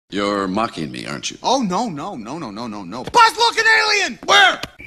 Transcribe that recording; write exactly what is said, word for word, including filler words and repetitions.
You're mocking me, aren't you? Oh, no, no, no, no, no, no, no. Buzz, look, an alien! Where?